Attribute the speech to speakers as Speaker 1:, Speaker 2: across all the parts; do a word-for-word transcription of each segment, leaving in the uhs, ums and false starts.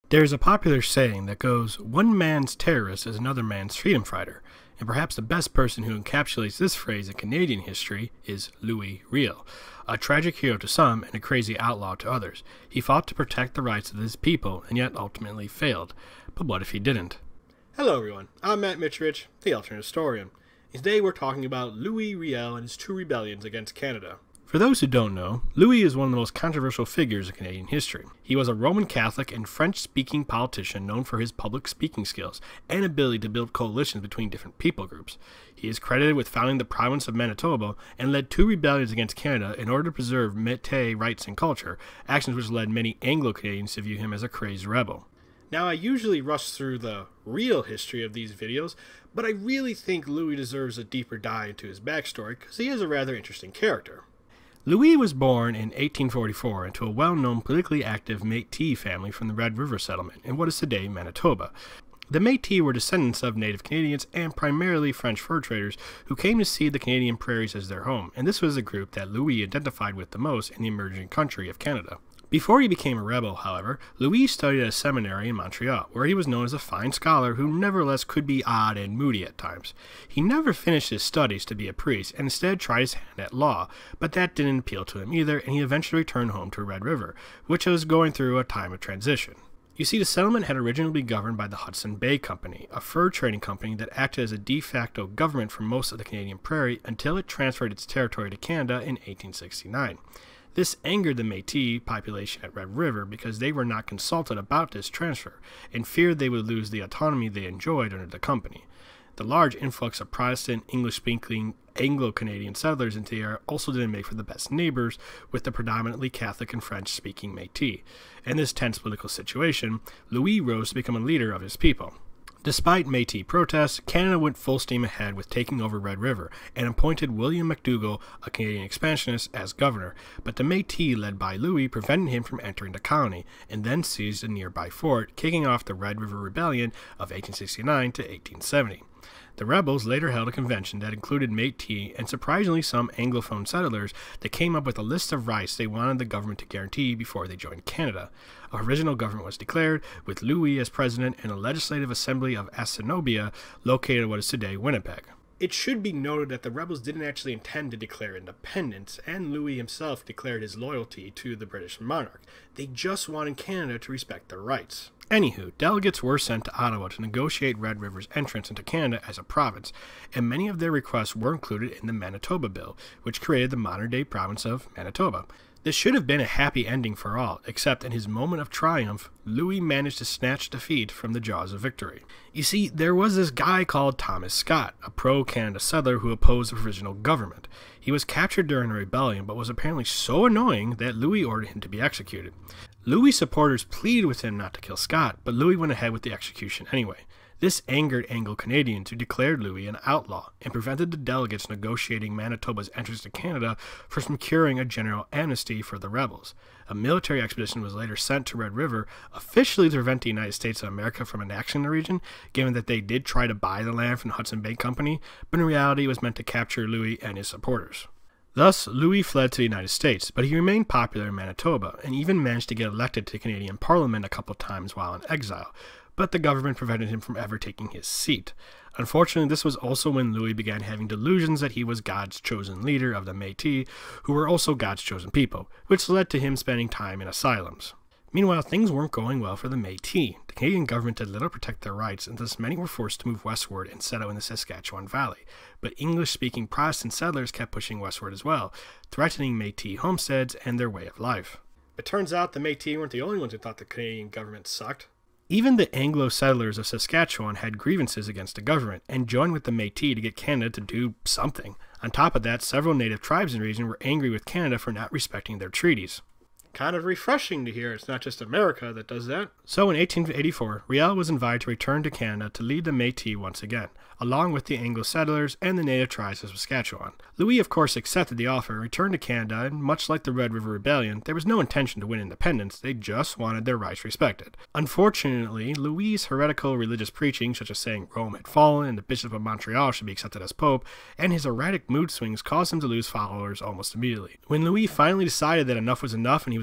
Speaker 1: There's a popular saying that goes, one man's terrorist is another man's freedom fighter, and perhaps the best person who encapsulates this phrase in Canadian history is Louis Riel, a tragic hero to some and a crazy outlaw to others. He fought to protect the rights of his people and yet ultimately failed. But what if he didn't? Hello everyone, I'm Matt Mitchridge, the alternate historian. And today we're talking about Louis Riel and his two rebellions against Canada. For those who don't know, Louis is one of the most controversial figures in Canadian history. He was a Roman Catholic and French-speaking politician known for his public speaking skills and ability to build coalitions between different people groups. He is credited with founding the province of Manitoba and led two rebellions against Canada in order to preserve Métis rights and culture, actions which led many Anglo-Canadians to view him as a crazed rebel. Now, I usually rush through the real history of these videos, but I really think Louis deserves a deeper dive into his backstory because he is a rather interesting character. Louis was born in eighteen forty-four into a well-known politically active Métis family from the Red River settlement in what is today Manitoba. The Métis were descendants of native Canadians and primarily French fur traders who came to see the Canadian prairies as their home, and this was the group that Louis identified with the most in the emerging country of Canada. Before he became a rebel, however, Louis studied at a seminary in Montreal, where he was known as a fine scholar who nevertheless could be odd and moody at times. He never finished his studies to be a priest and instead tried his hand at law, but that didn't appeal to him either, and he eventually returned home to Red River, which was going through a time of transition. You see, the settlement had originally been governed by the Hudson Bay Company, a fur trading company that acted as a de facto government for most of the Canadian prairie until it transferred its territory to Canada in eighteen sixty-nine. This angered the Métis population at Red River because they were not consulted about this transfer and feared they would lose the autonomy they enjoyed under the company. The large influx of Protestant, English-speaking Anglo-Canadian settlers into the area also didn't make for the best neighbors with the predominantly Catholic and French-speaking Métis. In this tense political situation, Louis rose to become a leader of his people. Despite Métis protests, Canada went full steam ahead with taking over Red River and appointed William McDougall, a Canadian expansionist, as governor, but the Métis led by Louis prevented him from entering the colony and then seized a nearby fort, kicking off the Red River Rebellion of eighteen sixty-nine to eighteen seventy. The rebels later held a convention that included Métis and surprisingly some Anglophone settlers that came up with a list of rights they wanted the government to guarantee before they joined Canada. A provisional government was declared, with Louis as president and a legislative assembly of Assiniboia located in what is today Winnipeg. It should be noted that the rebels didn't actually intend to declare independence, and Louis himself declared his loyalty to the British monarch. They just wanted Canada to respect their rights. Anywho, delegates were sent to Ottawa to negotiate Red River's entrance into Canada as a province, and many of their requests were included in the Manitoba Bill, which created the modern-day province of Manitoba. This should have been a happy ending for all, except in his moment of triumph, Louis managed to snatch defeat from the jaws of victory. You see, there was this guy called Thomas Scott, a pro-Canada settler who opposed the provisional government. He was captured during a rebellion, but was apparently so annoying that Louis ordered him to be executed. Louis' supporters pleaded with him not to kill Scott, but Louis went ahead with the execution anyway. This angered Anglo-Canadians who declared Louis an outlaw and prevented the delegates negotiating Manitoba's entrance to Canada from securing a general amnesty for the rebels. A military expedition was later sent to Red River, officially to prevent the United States of America from annexing the region, given that they did try to buy the land from the Hudson Bay Company, but in reality it was meant to capture Louis and his supporters. Thus, Louis fled to the United States, but he remained popular in Manitoba and even managed to get elected to the Canadian Parliament a couple times while in exile, but the government prevented him from ever taking his seat. Unfortunately, this was also when Louis began having delusions that he was God's chosen leader of the Métis, who were also God's chosen people, which led to him spending time in asylums. Meanwhile, things weren't going well for the Métis. The Canadian government did little to protect their rights, and thus many were forced to move westward and settle in the Saskatchewan Valley. But English-speaking Protestant settlers kept pushing westward as well, threatening Métis homesteads and their way of life. It turns out the Métis weren't the only ones who thought the Canadian government sucked. Even the Anglo settlers of Saskatchewan had grievances against the government and joined with the Métis to get Canada to do something. On top of that, several native tribes in the region were angry with Canada for not respecting their treaties. Kind of refreshing to hear it's not just America that does that. So in eighteen eighty-four, Riel was invited to return to Canada to lead the Métis once again, along with the Anglo settlers and the native tribes of Saskatchewan. Louis, of course, accepted the offer and returned to Canada, and much like the Red River Rebellion, there was no intention to win independence, they just wanted their rights respected. Unfortunately, Louis' heretical religious preaching, such as saying Rome had fallen and the Bishop of Montreal should be accepted as Pope, and his erratic mood swings caused him to lose followers almost immediately. When Louis finally decided that enough was enough and he was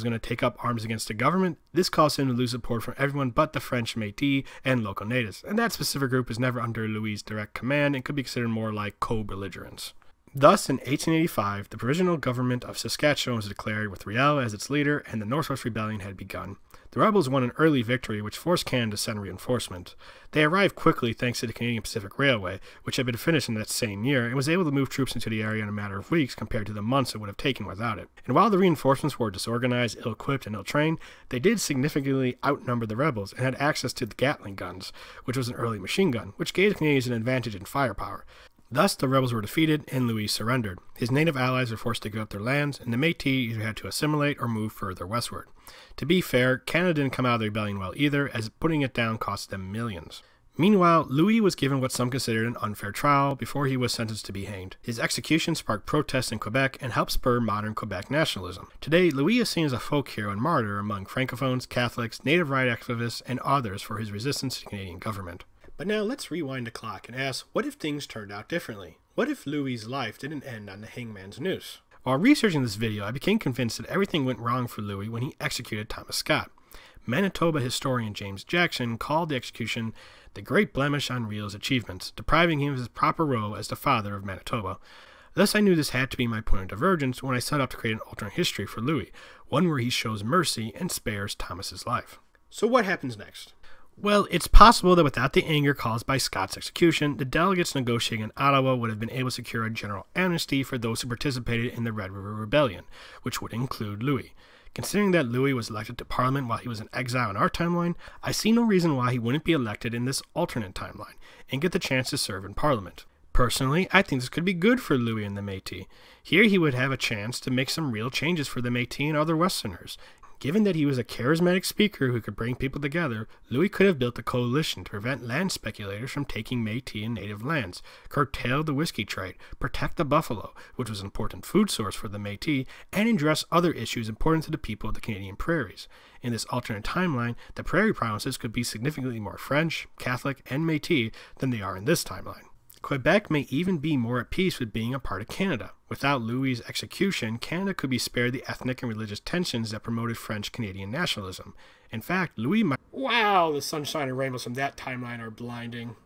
Speaker 1: was going to take up arms against the government, this caused him to lose support from everyone but the French Métis and local natives, and that specific group was never under Louis's direct command and could be considered more like co-belligerents. Thus, in eighteen eighty-five, the Provisional Government of Saskatchewan was declared with Riel as its leader, and the Northwest Rebellion had begun. The rebels won an early victory which forced Canada to send reinforcements. They arrived quickly thanks to the Canadian Pacific Railway, which had been finished in that same year, and was able to move troops into the area in a matter of weeks compared to the months it would have taken without it. And while the reinforcements were disorganized, ill-equipped, and ill-trained, they did significantly outnumber the rebels and had access to the Gatling guns, which was an early machine gun, which gave the Canadians an advantage in firepower. Thus, the rebels were defeated, and Louis surrendered. His native allies were forced to give up their lands, and the Métis either had to assimilate or move further westward. To be fair, Canada didn't come out of the rebellion well either, as putting it down cost them millions. Meanwhile, Louis was given what some considered an unfair trial before he was sentenced to be hanged. His execution sparked protests in Quebec and helped spur modern Quebec nationalism. Today, Louis is seen as a folk hero and martyr among Francophones, Catholics, native right activists, and others for his resistance to the Canadian government. But now let's rewind the clock and ask, what if things turned out differently? What if Louis's life didn't end on the hangman's noose? While researching this video, I became convinced that everything went wrong for Louis when he executed Thomas Scott. Manitoba historian James Jackson called the execution the great blemish on Riel's achievements, depriving him of his proper role as the father of Manitoba. Thus I knew this had to be my point of divergence when I set out to create an alternate history for Louis, one where he shows mercy and spares Thomas's life. So what happens next? Well, it's possible that without the anger caused by Scott's execution, the delegates negotiating in Ottawa would have been able to secure a general amnesty for those who participated in the Red River Rebellion, which would include Louis. Considering that Louis was elected to Parliament while he was in exile in our timeline, I see no reason why he wouldn't be elected in this alternate timeline and get the chance to serve in Parliament. Personally, I think this could be good for Louis and the Métis. Here he would have a chance to make some real changes for the Métis and other Westerners. Given that he was a charismatic speaker who could bring people together, Louis could have built a coalition to prevent land speculators from taking Métis and native lands, curtail the whiskey trade, protect the buffalo, which was an important food source for the Métis, and address other issues important to the people of the Canadian prairies. In this alternate timeline, the prairie provinces could be significantly more French, Catholic, and Métis than they are in this timeline. Quebec may even be more at peace with being a part of Canada. Without Louis's execution, Canada could be spared the ethnic and religious tensions that promoted French-Canadian nationalism. In fact, Louis might... Wow, the sunshine and rainbows from that timeline are blinding.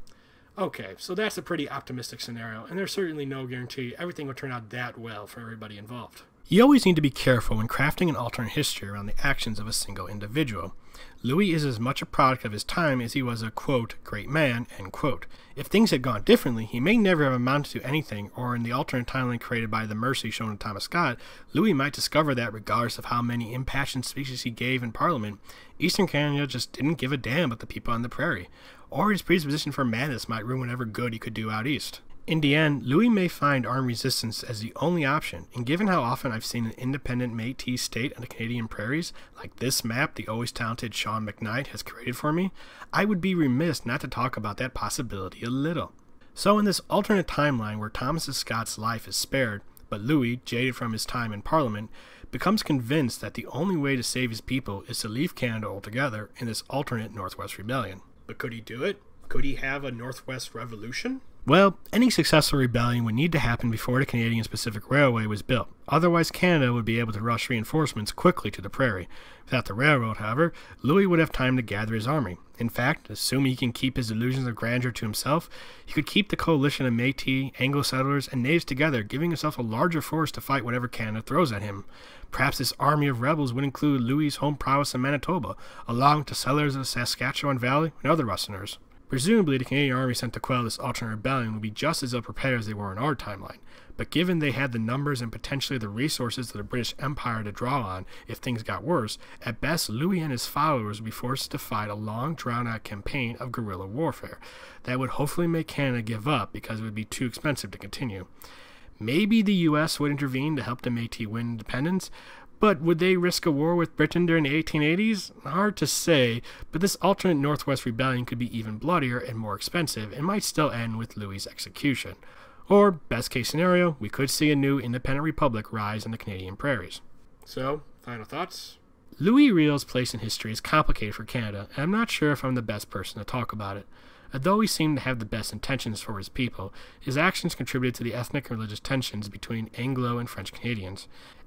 Speaker 1: Okay, so that's a pretty optimistic scenario, and there's certainly no guarantee everything will turn out that well for everybody involved. You always need to be careful when crafting an alternate history around the actions of a single individual. Louis is as much a product of his time as he was a, quote, great man, end quote. If things had gone differently, he may never have amounted to anything, or in the alternate timeline created by the mercy shown to Thomas Scott, Louis might discover that regardless of how many impassioned speeches he gave in Parliament, Eastern Canada just didn't give a damn about the people on the prairie. Or his predisposition for madness might ruin whatever good he could do out east. In the end, Louis may find armed resistance as the only option, and given how often I've seen an independent Métis state on the Canadian prairies, like this map the always talented Sean McKnight has created for me, I would be remiss not to talk about that possibility a little. So in this alternate timeline where Thomas Scott's life is spared, but Louis, jaded from his time in Parliament, becomes convinced that the only way to save his people is to leave Canada altogether in this alternate Northwest Rebellion. But could he do it? Could he have a Northwest Revolution? Well, any successful rebellion would need to happen before the Canadian Pacific Railway was built. Otherwise, Canada would be able to rush reinforcements quickly to the prairie. Without the railroad, however, Louis would have time to gather his army. In fact, assuming he can keep his illusions of grandeur to himself, he could keep the coalition of Métis, Anglo settlers, and natives together, giving himself a larger force to fight whatever Canada throws at him. Perhaps this army of rebels would include Louis's home province of Manitoba, along with the settlers of the Saskatchewan Valley and other Westerners. Presumably, the Canadian Army sent to quell this alternate rebellion would be just as ill-prepared as they were in our timeline, but given they had the numbers and potentially the resources of the British Empire to draw on if things got worse, at best Louis and his followers would be forced to fight a long, drawn-out campaign of guerrilla warfare that would hopefully make Canada give up because it would be too expensive to continue. Maybe the U S would intervene to help the Métis win independence, but would they risk a war with Britain during the eighteen eighties? Hard to say, but this alternate Northwest Rebellion could be even bloodier and more expensive and might still end with Louis's execution. Or, best case scenario, we could see a new independent republic rise in the Canadian prairies. So, final thoughts? Louis Riel's place in history is complicated for Canada, and I'm not sure if I'm the best person to talk about it. Although he seemed to have the best intentions for his people, his actions contributed to the ethnic and religious tensions between Anglo and French Canadians.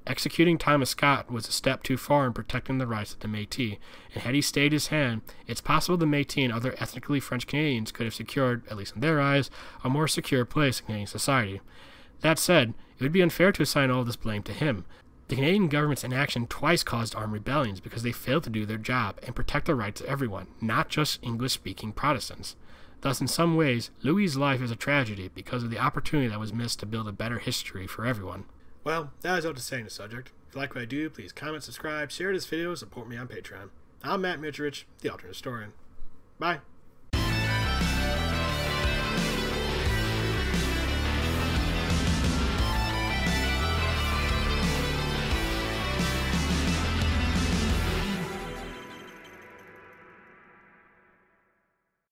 Speaker 1: Executing Thomas Scott was a step too far in protecting the rights of the Métis, and had he stayed his hand, it's possible the Métis and other ethnically French Canadians could have secured, at least in their eyes, a more secure place in Canadian society. That said, it would be unfair to assign all of this blame to him. The Canadian government's inaction twice caused armed rebellions because they failed to do their job and protect the rights of everyone, not just English-speaking Protestants. Thus, in some ways, Louis's life is a tragedy because of the opportunity that was missed to build a better history for everyone. Well, that is all to say on the subject. If you like what I do, please comment, subscribe, share this video, support me on Patreon. I'm Matt Mitrich, the Alternate Historian. Bye.